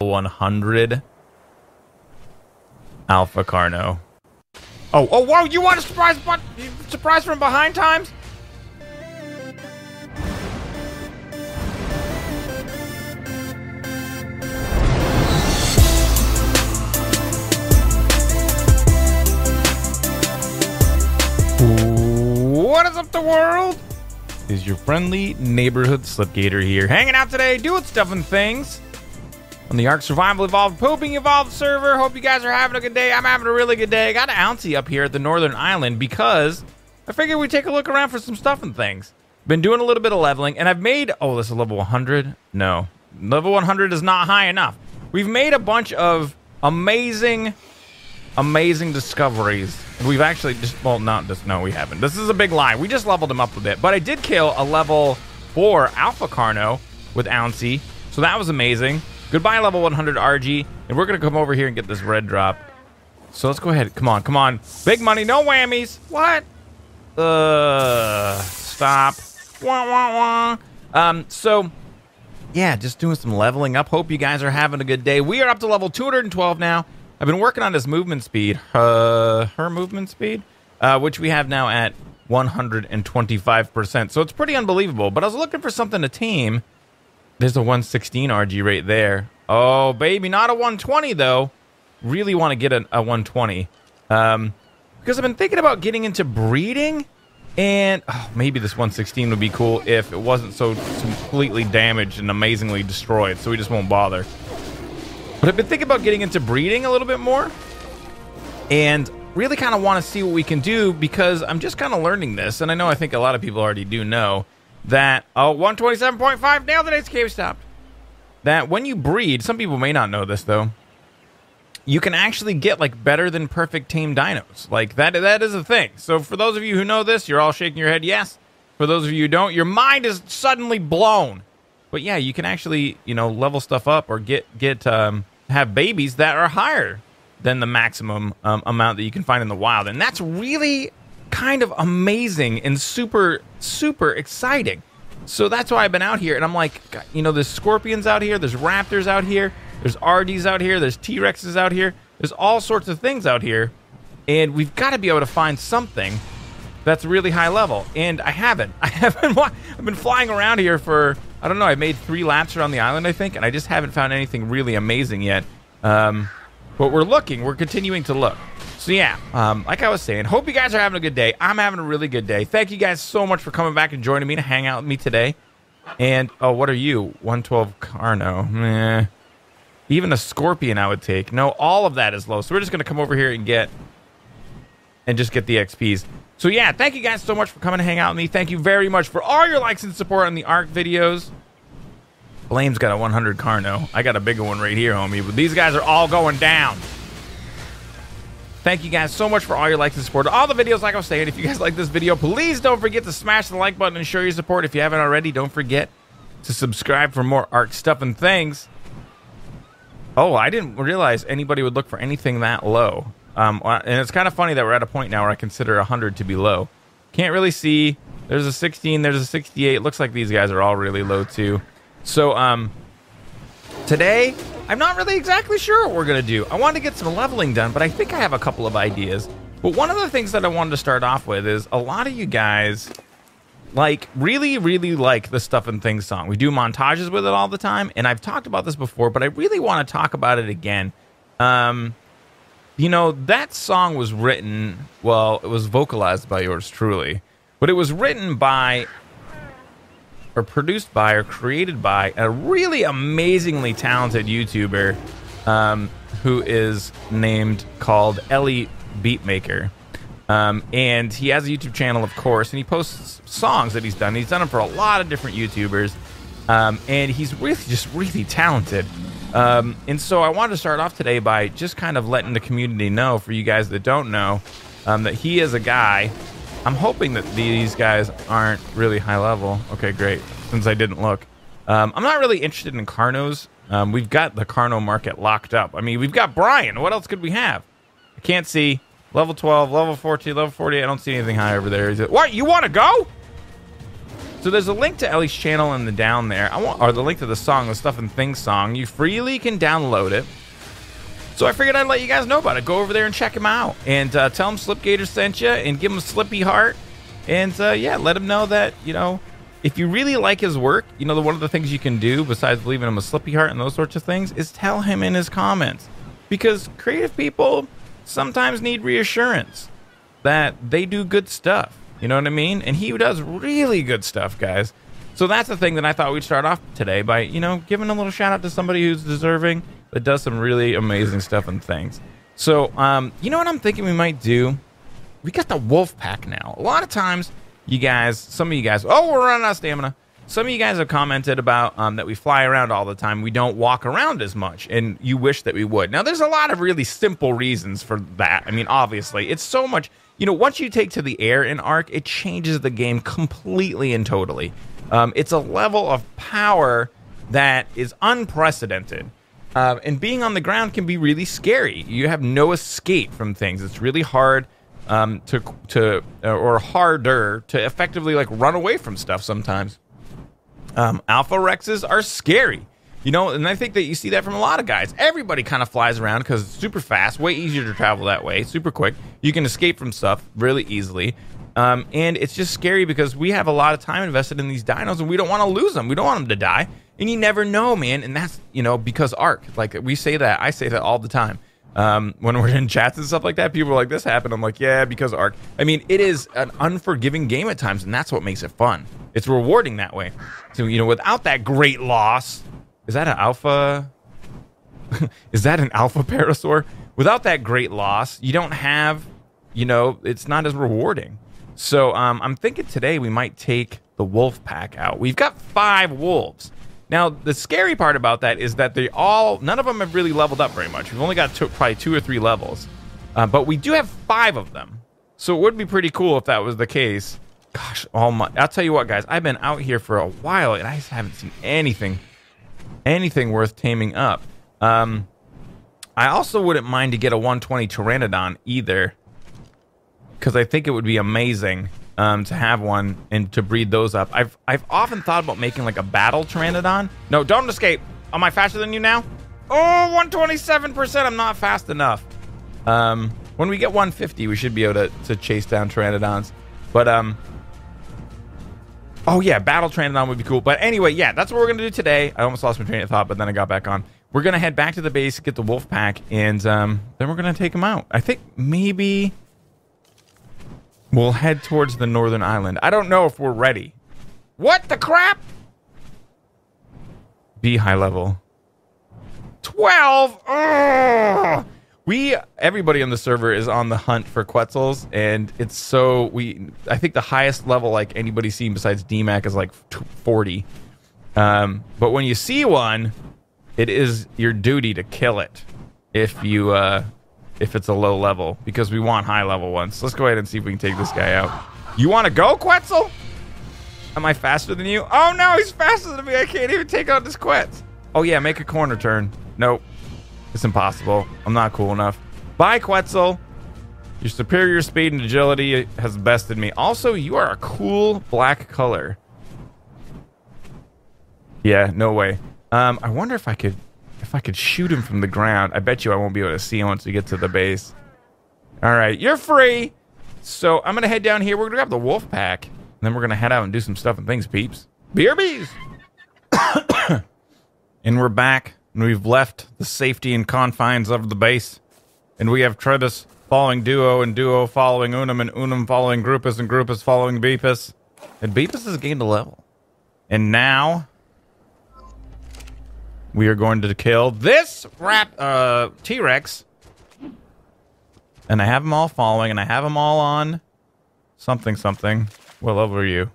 100 Alpha Carno. Oh, whoa, you want a surprise from behind times? What is up, the world? Is your friendly neighborhood Slipgator here, hanging out today, doing stuff and things on the Ark Survival Evolved Pooping Evolved server. Hope you guys are having a good day. I'm having a really good day. I got an Ouncy up here at the Northern Island because I figured we'd take a look around for some stuff and things. Been doing a little bit of leveling, and I've made... Oh, this is level 100? No. Level 100 is not high enough. We've made a bunch of amazing discoveries. We've actually just... Well, not just... No, we haven't. This is a big lie. We just leveled him up a bit. But I did kill a level 4 Alpha Carno with Ouncy, so that was amazing. Goodbye, level 100 RG. And we're going to come over here and get this red drop. So let's go ahead. Come on, come on. Big money, no whammies. What? Stop. Wah, wah, wah. So, yeah, just doing some leveling up. Hope you guys are having a good day. We are up to level 212 now. I've been working on his movement speed. Her movement speed, which we have now at 125%. So it's pretty unbelievable. But I was looking for something to tame. There's a 116 RG right there. Oh, baby, not a 120, though. Really want to get a 120. Because I've been thinking about getting into breeding. And maybe this 116 would be cool if it wasn't so completely damaged and amazingly destroyed. So we just won't bother. But I've been thinking about getting into breeding a little bit more. And really kind of want to see what we can do because I'm just kind of learning this. And I think a lot of people already do know that 127.5 nailed it. It's cave stopped. That when you breed, some people may not know this though, you can actually get like better than perfect tame dinos. Like that is a thing. So for those of you who know this, you're all shaking your head yes. For those of you who don't, your mind is suddenly blown. But yeah, you can actually, level stuff up or have babies that are higher than the maximum amount that you can find in the wild. And that's really kind of amazing and super, super exciting. So that's why I've been out here. And I'm like, there's scorpions out here. There's raptors out here. There's RDs out here. There's T-Rexes out here. There's all sorts of things out here. And we've got to be able to find something that's really high level. And I haven't. I've been flying around here for... I don't know, I made 3 laps around the island, I think, and I just haven't found anything really amazing yet. But we're continuing to look. So yeah, like I was saying, hope you guys are having a good day. I'm having a really good day. Thank you guys so much for coming back and joining me to hang out with me today. And, what are you? 112 Carno. Meh. Even a scorpion I would take. No, all of that is low. So we're just going to come over here and just get the XPs. So yeah, thank you guys so much for coming to hang out with me. Thank you very much for all your likes and support on the Ark videos. Blame's got a 100 Carno. I got a bigger one right here, homie. But these guys are all going down. Thank you guys so much for all your likes and support. All the videos, like I was saying, if you guys like this video, please don't forget to smash the like button and show your support. If you haven't already, don't forget to subscribe for more Ark stuff and things. Oh, I didn't realize anybody would look for anything that low. And it's kind of funny that we're at a point now where I consider 100 to be low. Can't really see. There's a 16, there's a 68. Looks like these guys are all really low too. So, today, I'm not really exactly sure what we're going to do. I wanted to get some leveling done, but I think I have a couple of ideas. But one of the things that I wanted to start off with is a lot of you guys, really, really like the Stuff and Things song. We do montages with it all the time, and I've talked about this before, but I really want to talk about it again. That song was written, well, it was vocalized by yours truly, but it was written by, or produced by, or created by a really amazingly talented YouTuber who is called Ellie Beatmaker. And he has a YouTube channel, of course, and he posts songs that he's done. He's done them for a lot of different YouTubers, and he's really talented. And so I wanted to start off today by just kind of letting the community know, for you guys that don't know, that he is a guy. I'm hoping that these guys aren't really high level. Okay, great, since I didn't look. I'm not really interested in Carnos. We've got the Carno market locked up. I mean, we've got Brian. What else could we have? I can't see. Level 12, level 14, level 48. I don't see anything high over there. Is it? What? You want to go? So there's a link to Ellie's channel in the down there. Or the link to the song, the Stuff and Things song. You freely can download it. So I figured I'd let you guys know about it. Go over there and check him out. And tell him Slipgator sent you and give him a slippy heart. And yeah, let him know that, you know, if you really like his work, you know, one of the things you can do besides leaving him a slippy heart and those sorts of things is tell him in his comments. Because creative people sometimes need reassurance that they do good stuff. You know what I mean? And he does really good stuff, guys. So that's the thing that I thought we'd start off today by, you know, giving a little shout out to somebody who's deserving, that does some really amazing stuff and things. So, you know what I'm thinking we might do? We got the wolf pack now. A lot of times, you guys, some of you guys, oh, we're running out of stamina. Some of you guys have commented about that we fly around all the time. We don't walk around as much, and you wish that we would. Now, there's a lot of really simple reasons for that. I mean, obviously, it's so much, you know, once you take to the air in Ark, it changes the game completely and totally. It's a level of power that is unprecedented. And being on the ground can be really scary. You have no escape from things. It's really hard or harder to effectively like run away from stuff sometimes. Alpha Rexes are scary, you know, and I think that you see that from a lot of guys. Everybody kind of flies around because it's super fast, way easier to travel that way, super quick. You can escape from stuff really easily. And it's just scary because we have a lot of time invested in these dinos and we don't want to lose them. We don't want them to die. And you never know, man. And that's, you know, because Ark, like we say that, I say that all the time. When we're in chats and stuff like that, people are like, this happened. I'm like, yeah, because Ark. I mean, it is an unforgiving game at times, and that's what makes it fun. It's rewarding that way. So, you know, without that great loss, is that an alpha? Is that an alpha parasaur? Without that great loss, you don't have, you know, it's not as rewarding. So I'm thinking today we might take the wolf pack out. We've got 5 wolves. Now, the scary part about that is that none of them have really leveled up very much. We've only got probably 2 or 3 levels. But we do have 5 of them. So it would be pretty cool if that was the case. Gosh, I'll tell you what, guys. I've been out here for a while, and I just haven't seen anything worth taming up. I also wouldn't mind to get a 120 Pteranodon either, because I think it would be amazing to have one and to breed those up. I've often thought about making like a battle Pteranodon. No, don't escape. Am I faster than you now? Oh, 127%. I'm not fast enough. When we get 150, we should be able to chase down Pteranodons. But oh yeah, battle Pteranodon would be cool. But anyway, yeah, that's what we're gonna do today. I almost lost my train of thought, but then I got back on. We're gonna head back to the base, get the wolf pack, and then we're gonna take them out. I think maybe we'll head towards the northern island. I don't know if we're ready. What the crap? Be high level. 12. Ugh! Everybody on the server is on the hunt for Quetzals, and it's so I think the highest level like anybody's seen besides DMAC is like 40. But when you see one, it is your duty to kill it if it's a low level, because we want high level ones. Let's go ahead and see if we can take this guy out. You want to go, Quetzal? Am I faster than you? Oh no, he's faster than me. I can't even take out this Quetz. Oh yeah, make a corner turn. Nope. It's impossible. I'm not cool enough. Bye, Quetzal. Your superior speed and agility has bested me. Also, you are a cool black color. Yeah, no way. I wonder if I could shoot him from the ground. I bet you I won't be able to see him once we get to the base. All right, you're free. So I'm gonna head down here. We're gonna grab the wolf pack, and then we're gonna head out and do some stuff and things, peeps. BRBs. And we're back. And we've left the safety and confines of the base. And we have Trebus following Duo, and Duo following Unum, and Unum following Grupus, and Grupus following Beepus. And Beepus has gained a level. And now we are going to kill this T-Rex. And I have them all following, and I have them all on something. What level are you?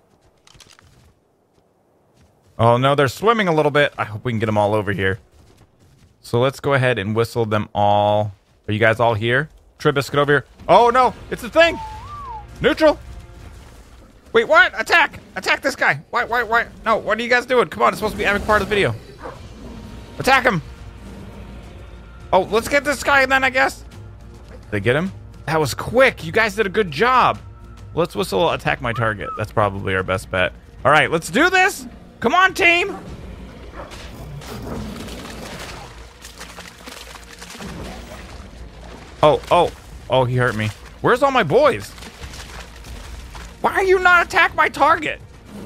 Oh no, they're swimming a little bit. I hope we can get them all over here. So let's go ahead and whistle them all. Are you guys all here? Tribus, get over here. Oh no, it's a thing. Neutral. Wait, what? Attack! Attack this guy. Why? No, what are you guys doing? Come on, it's supposed to be epic part of the video. Attack him. Oh, let's get this guy then, I guess. Did they get him? That was quick. You guys did a good job. Let's whistle attack my target. That's probably our best bet. All right, let's do this. Come on, team. Oh, he hurt me. Where's all my boys? Why are you not attack my target?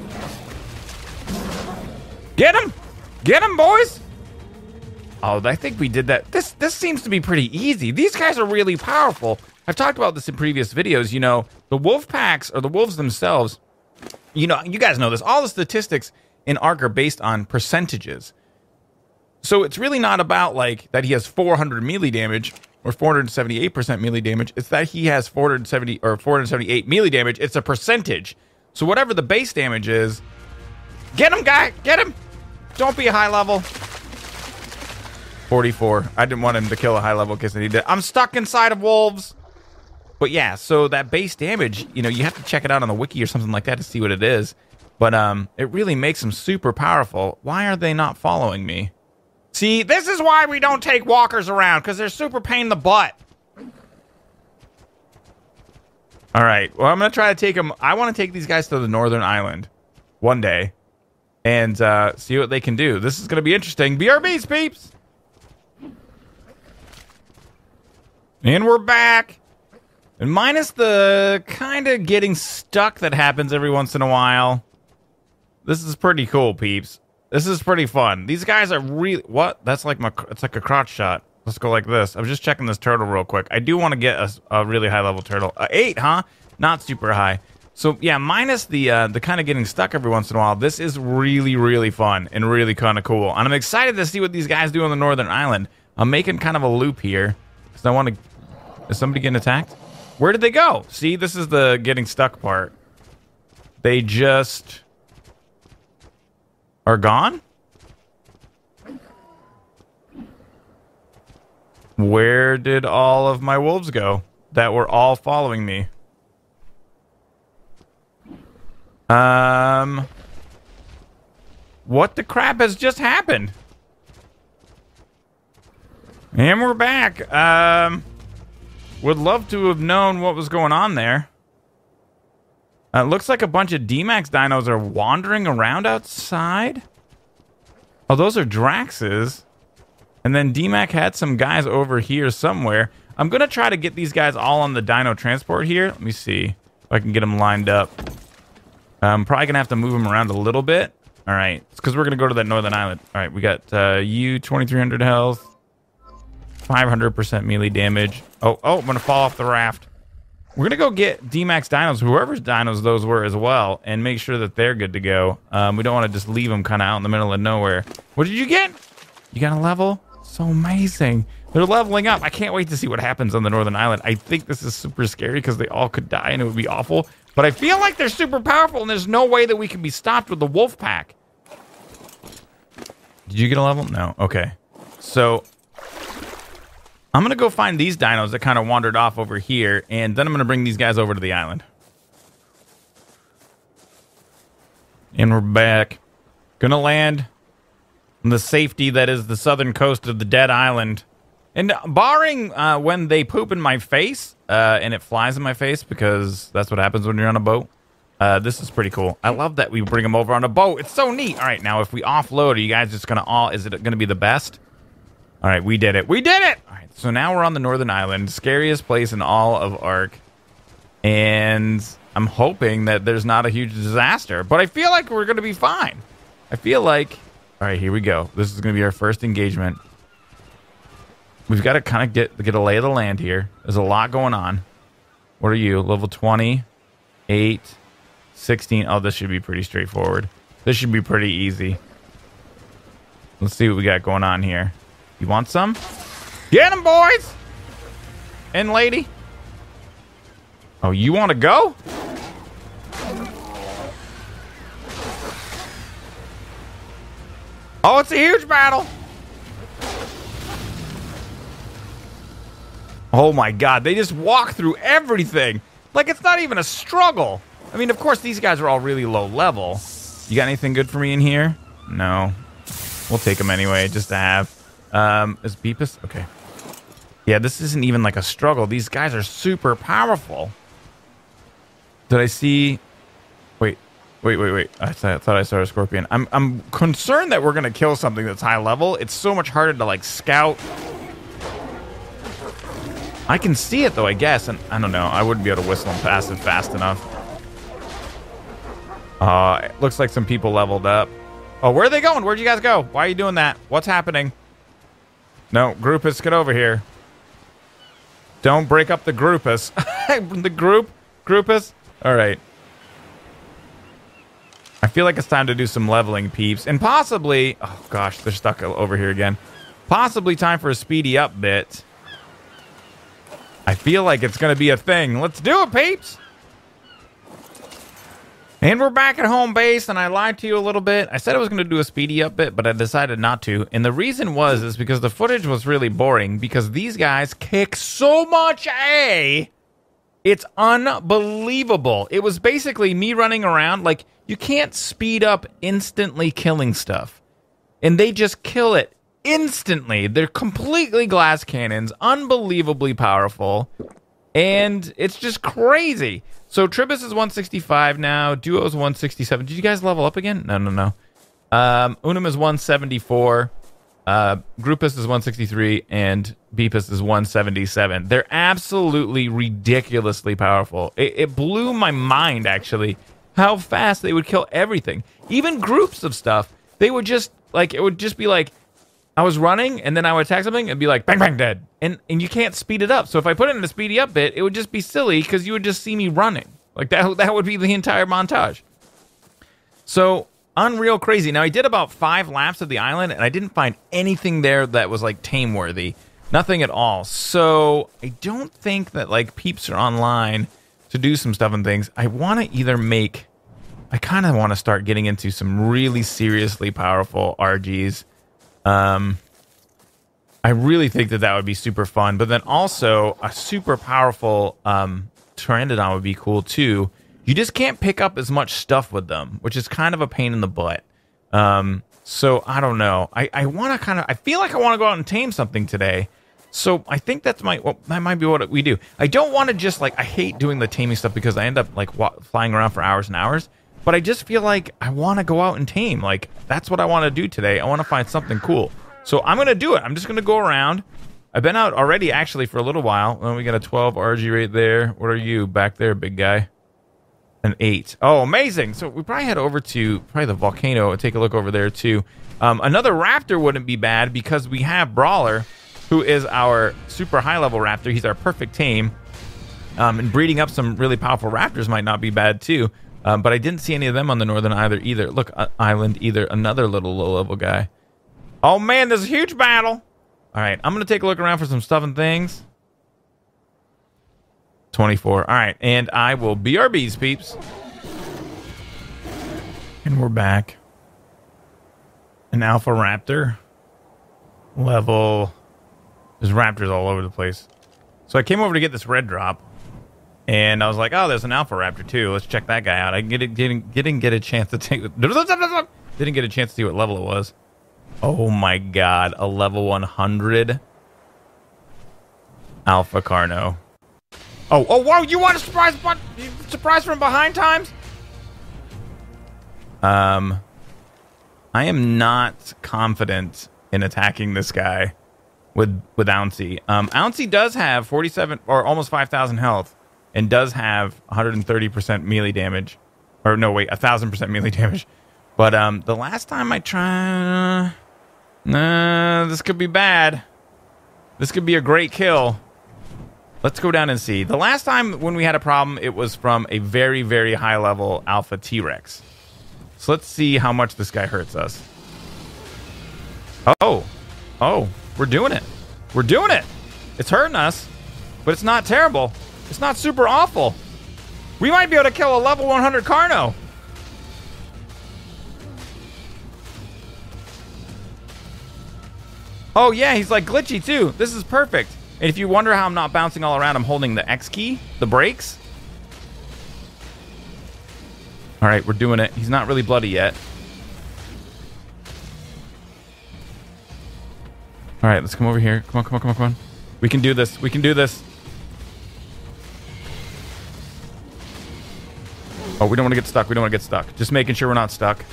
Get him! Get him, boys! Oh, I think we did that. This seems to be pretty easy. These guys are really powerful. I've talked about this in previous videos. You know, the wolf packs, or the wolves themselves, you know, you guys know this. All the statistics in Ark are based on percentages. So it's really not about, like, that he has 400 melee damage or 478% melee damage. It's that he has 470 or 478 melee damage. It's a percentage. So whatever the base damage is, get him, guy! Get him! Don't be a high level. 44. I didn't want him to kill a high level because he did. I'm stuck inside of wolves. But yeah, so that base damage, you know, you have to check it out on the wiki or something like that to see what it is. But it really makes him super powerful. Why are they not following me? See, this is why we don't take walkers around, because they're super pain in the butt. All right, well, I'm going to try to take them. I want to take these guys to the Northern Island one day and see what they can do. This is going to be interesting. BRBs, peeps! And we're back. And minus the kind of getting stuck that happens every once in a while. This is pretty cool, peeps. This is pretty fun. These guys are really... What? That's like it's like a crotch shot. Let's go like this. I'm just checking this turtle real quick. I do want to get a really high level turtle. 8, huh? Not super high. So, yeah, minus the kind of getting stuck every once in a while, this is really, really fun and really kind of cool. And I'm excited to see what these guys do on the Northern Island. I'm making kind of a loop here because I want to... Is somebody getting attacked? Where did they go? See, this is the getting stuck part. They just... are gone? Where did all of my wolves go that were all following me? What the crap has just happened? And we're back. Would love to have known what was going on there. It looks like a bunch of D-Max dinos are wandering around outside. Oh, those are Draxes. And then D-Mac had some guys over here somewhere. I'm going to try to get these guys all on the dino transport here. Let me see if I can get them lined up. I'm probably going to have to move them around a little bit. All right. It's because we're going to go to that Northern Island. All right. We got you, 2,300 health. 500% melee damage. Oh, I'm going to fall off the raft. We're going to go get D-Max dinos, whoever's dinos those were as well, and make sure that they're good to go. We don't want to just leave them kind of out in the middle of nowhere. What did you get? You got a level? So amazing. They're leveling up. I can't wait to see what happens on the Northern Island. I think this is super scary because they all could die and it would be awful. But I feel like they're super powerful and there's no way that we can be stopped with the wolf pack. Did you get a level? No. Okay. So... I'm going to go find these dinos that kind of wandered off over here, and then I'm going to bring these guys over to the island. And we're back. Gonna land on the safety that is the southern coast of the dead island. And barring when they poop in my face, and it flies in my face, because that's what happens when you're on a boat, this is pretty cool. I love that we bring them over on a boat. It's so neat. All right, now if we offload, are you guys just going to is it going to be the best? All right, we did it. We did it! All right, so now we're on the Northern Island, scariest place in all of Ark. And I'm hoping that there's not a huge disaster. But I feel like we're going to be fine. I feel like... All right, here we go. This is going to be our first engagement. We've got to kind of get a lay of the land here. There's a lot going on. What are you? Level 20, 8, 16. Oh, this should be pretty straightforward. This should be pretty easy. Let's see what we got going on here. You want some? Get them, boys! And lady. Oh, you want to go? Oh, it's a huge battle. Oh my god, they just walk through everything. Like it's not even a struggle. I mean, of course, these guys are all really low level. You got anything good for me in here? No. We'll take them anyway, just to have. Is Beepus? Okay. Yeah, this isn't even like a struggle. These guys are super powerful. Did I see... Wait. Wait. I thought I saw a scorpion. I'm concerned that we're going to kill something that's high level. It's so much harder to, like, scout. I can see it, though, I guess. And I don't know. I wouldn't be able to whistle and pass it fast enough. It looks like some people leveled up. Oh, where are they going? Where'd you guys go? Why are you doing that? What's happening? No, Groupus, get over here. Don't break up the Groupus. The Groupus? All right. I feel like it's time to do some leveling, peeps. And possibly... Oh, gosh, they're stuck over here again. Possibly time for a speedy up bit. I feel like it's going to be a thing. Let's do it, peeps! And we're back at home base, and I lied to you a little bit. I said I was going to do a speedy up bit, but I decided not to. And the reason is because the footage was really boring, because these guys kick so much A. It's unbelievable. It was basically me running around. Like, you can't speed up instantly killing stuff. And they just kill it instantly. They're completely glass cannons, unbelievably powerful. And it's just crazy. So Tribus is 165 now. Duo is 167. Did you guys level up again? No. Unum is 174. Groupus is 163. And Beepus is 177. They're absolutely ridiculously powerful. It blew my mind, actually, how fast they would kill everything. Even groups of stuff. They would just, like, it would just be like, I was running, and then I would attack something, and be like, bang, bang, dead. And you can't speed it up. So if I put it in a speedy up bit, it would just be silly, because you would just see me running. Like, that would be the entire montage. So, unreal crazy. Now, I did about 5 laps of the island, and I didn't find anything there that was, like, tame-worthy. Nothing at all. So, I don't think that, like, peeps are online to do some stuff and things. I want to either make... I kind of want to start getting into some really seriously powerful RGs. I really think that would be super fun, but then also a super powerful Pteranodon would be cool too. You just can't pick up as much stuff with them, which is kind of a pain in the butt. So I don't know. I want to I feel like I want to go out and tame something today. So I think that might be what we do. I don't want to just, like, I hate doing the taming stuff because I end up, like, flying around for hours and hours. But I just feel like I want to go out and tame. Like, that's what I want to do today. I want to find something cool. So I'm going to do it. I'm just going to go around. I've been out already, actually, for a little while. Oh, we got a 12 RG right there. What are you back there, big guy? An 8. Oh, amazing. So we probably head over to the volcano and take a look over there, too. Another raptor wouldn't be bad because we have Brawler, who is our super high-level raptor. He's our perfect tame. And breeding up some really powerful raptors might not be bad, too. But I didn't see any of them on the northern either. Look, island, either. Another little low-level guy. Oh, man, there's a huge battle. All right, I'm going to take a look around for some stuff and things. 24. All right, and I will BRBs, peeps. And we're back. An Alpha Raptor. Level. There's raptors all over the place. So I came over to get this red drop. And I was like, oh, there's an Alpha Raptor too. Let's check that guy out. I didn't get a chance to take... Didn't get a chance to see what level it was. Oh my god. A level 100 Alpha Carno. Oh, whoa, you want a surprise from behind times? I am not confident in attacking this guy with Ouncy. Ouncy does have 47 or almost 5,000 health and does have 130% melee damage. Or no, wait, 1,000% melee damage. But the last time I tried... this could be bad. This could be a great kill. Let's go down and see. The last time when we had a problem, it was from a very, very high-level Alpha T-Rex. So let's see how much this guy hurts us. Oh, we're doing it. We're doing it. It's hurting us, but it's not terrible. It's not super awful. We might be able to kill a level 100 Carno. Oh, yeah, he's like glitchy, too. This is perfect. And if you wonder how I'm not bouncing all around, I'm holding the X key, the brakes. All right, we're doing it. He's not really bloody yet. All right, let's come over here. Come on. We can do this. We can do this. Oh, we don't want to get stuck. We don't want to get stuck. Just making sure we're not stuck.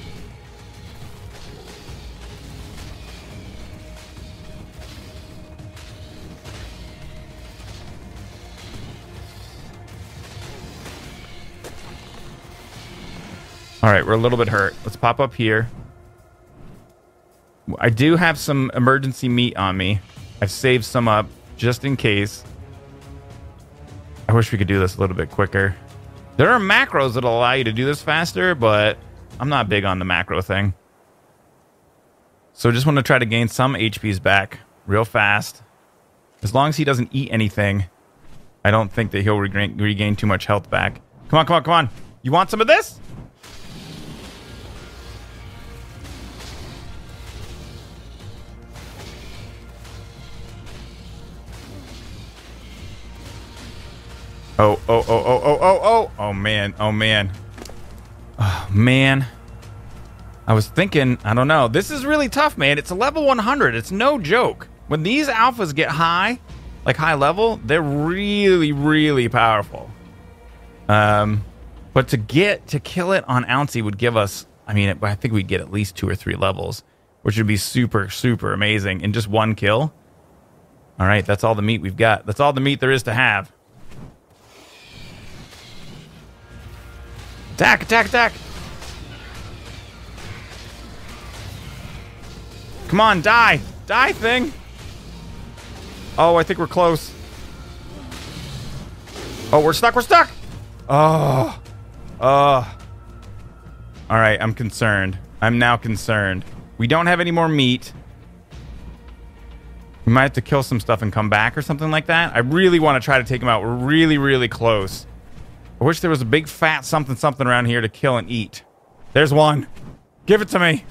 All right, we're a little bit hurt. Let's pop up here. I do have some emergency meat on me. I've saved some up just in case. I wish we could do this a little bit quicker. There are macros that'll allow you to do this faster, but I'm not big on the macro thing. So just want to try to gain some HPs back real fast. As long as he doesn't eat anything, I don't think that he'll regain too much health back. Come on, come on, come on. You want some of this? Oh, oh, oh, oh, oh, oh, oh. Oh, man. Oh, man. Oh, man. I was thinking, I don't know. This is really tough, man. It's a level 100. It's no joke. When these alphas get high, like high level, they're really, really powerful. But to kill it on Ouncey would give us, I mean, I think we'd get at least 2 or 3 levels, which would be super, super amazing in just one kill. All right, that's all the meat we've got. That's all the meat there is to have. Attack, attack, attack. Come on, die. Die, thing. Oh, I think we're close. Oh, we're stuck, we're stuck. Oh. Oh. All right, I'm concerned. I'm now concerned. We don't have any more meat. We might have to kill some stuff and come back or something like that. I really want to try to take him out. We're really, really close. I wish there was a big fat something around here to kill and eat. There's one. Give it to me.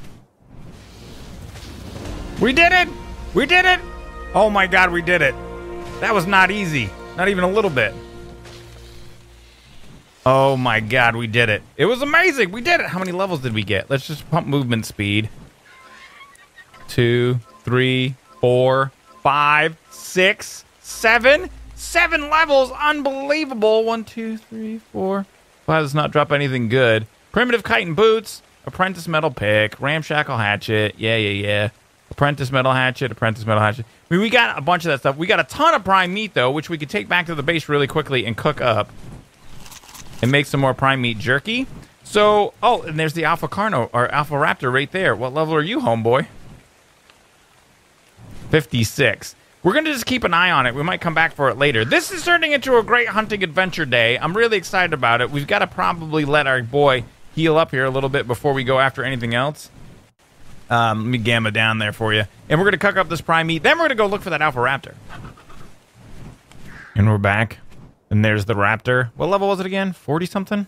We did it! We did it! Oh my god, we did it. That was not easy. Not even a little bit. Oh my god, we did it. It was amazing. We did it. How many levels did we get? Let's just pump movement speed. 2, 3, 4, 5, 6, 7. 7 levels. Unbelievable. 1, 2, 3, 4. 5 does not drop anything good. Primitive chitin boots. Apprentice metal pick. Ramshackle hatchet. Yeah, yeah, yeah. Apprentice metal hatchet. Apprentice metal hatchet. I mean, we got a bunch of that stuff. We got a ton of prime meat, though, which we could take back to the base really quickly and cook up. And make some more prime meat jerky. So, oh, and there's the Alpha Carno, or Alpha Raptor right there. What level are you, homeboy? 56. We're going to just keep an eye on it. We might come back for it later. This is turning into a great hunting adventure day. I'm really excited about it. We've got to probably let our boy heal up here a little bit before we go after anything else. Let me gamma down there for you. And we're going to cook up this prime meat. Then we're going to go look for that Alpha Raptor. And we're back. And there's the Raptor. What level was it again? 40-something?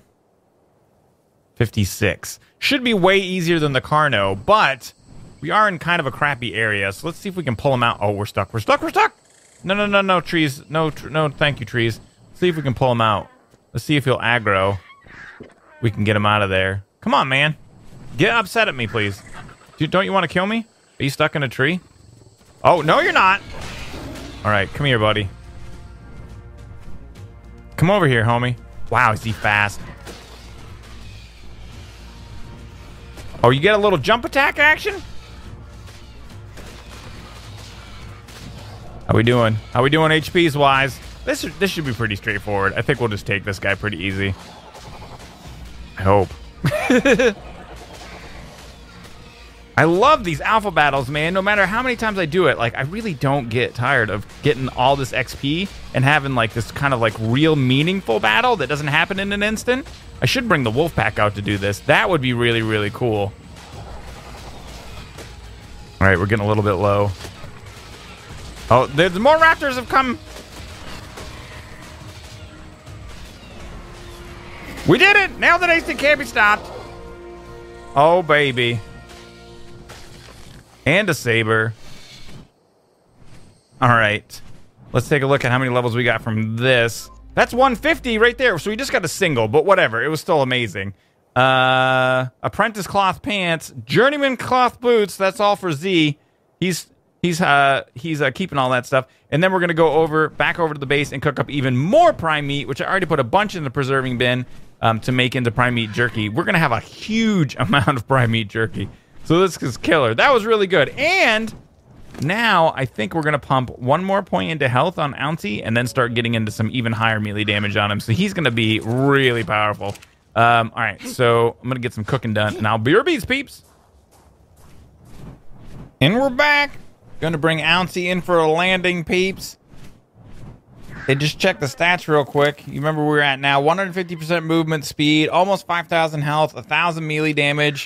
56. Should be way easier than the Carno, but we are in kind of a crappy area, so let's see if we can pull him out. Oh, we're stuck. We're stuck. We're stuck. No, no, no, no, trees. No, no, thank you, trees. Let's see if we can pull him out. Let's see if he'll aggro. We can get him out of there. Come on, man. Get upset at me, please. Don't you want to kill me? Are you stuck in a tree? Oh, no, you're not. All right, come here, buddy. Come over here, homie. Wow, is he fast? Oh, you get a little jump attack action? How we doing? How we doing HPs wise? This should be pretty straightforward. I think we'll just take this guy pretty easy. I hope. I love these alpha battles, man. No matter how many times I do it, like, I really don't get tired of getting all this XP and having, like, this kind of, like, real meaningful battle that doesn't happen in an instant. I should bring the wolf pack out to do this. That would be really, really cool. All right, we're getting a little bit low. Oh, there's more raptors have come. We did it! Now the Nasty can't be stopped. Oh, baby. And a saber. All right. Let's take a look at how many levels we got from this. That's 150 right there. So we just got a single, but whatever. It was still amazing. Apprentice cloth pants. Journeyman cloth boots. That's all for Z. He's keeping all that stuff. And then we're going to go back over to the base and cook up even more prime meat, which I already put a bunch in the preserving bin. to make into prime meat jerky. We're going to have a huge amount of prime meat jerky. So this is killer. That was really good. And now I think we're going to pump 1 more point into health on Ouncy and then start getting into some even higher melee damage on him. So he's going to be really powerful. All right, so I'm going to get some cooking done. And I'll be your beats, peeps. And we're back. Going to bring Ouncy in for a landing, peeps. Hey, just check the stats real quick. You remember where we're at now. 150% movement speed, almost 5,000 health, 1,000 melee damage.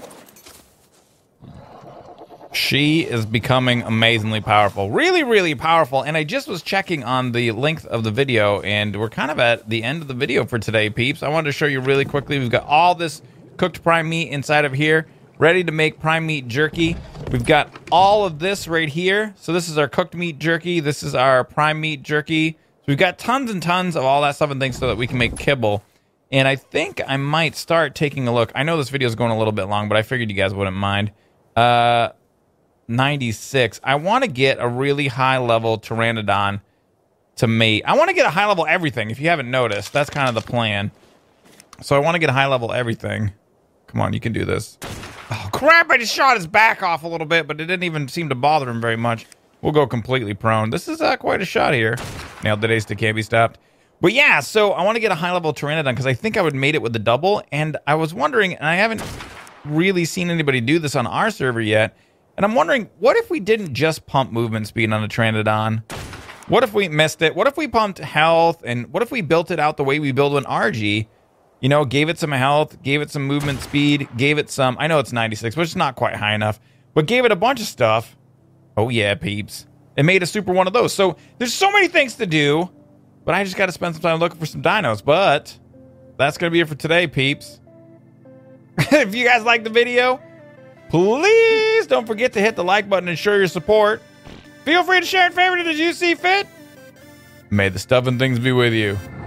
She is becoming amazingly powerful. Really, really powerful. And I just was checking on the length of the video, and we're kind of at the end of the video for today, peeps. I wanted to show you really quickly. We've got all this cooked prime meat inside of here, ready to make prime meat jerky. We've got all of this right here. So this is our cooked meat jerky. This is our prime meat jerky. So we've got tons and tons of all that stuff and things so that we can make kibble. And I think I might start taking a look. I know this video is going a little bit long, but I figured you guys wouldn't mind. 96. I want to get a really high level Pteranodon to mate. I want to get a high level everything, if you haven't noticed. That's kind of the plan. So I want to get a high level everything. Come on, you can do this. Oh, crap, I just shot his back off a little bit, but it didn't even seem to bother him very much. We'll go completely prone. This is quite a shot here. Nailed the Ace that can't be stopped. But yeah, so I want to get a high level Pteranodon because I think I would mate it with the double. And I was wondering, and I haven't really seen anybody do this on our server yet, and I'm wondering, what if we didn't just pump movement speed on a Pteranodon? What if we missed it? What if we pumped health? And what if we built it out the way we build an RG? You know, gave it some health, gave it some movement speed, gave it some... I know it's 96, but it's not quite high enough. But gave it a bunch of stuff. Oh, yeah, peeps. It made a super one of those. So there's so many things to do. But I just got to spend some time looking for some dinos. But that's going to be it for today, peeps. If you guys like the video, please don't forget to hit the like button and show your support. Feel free to share and favorite it as you see fit. May the stuff and things be with you.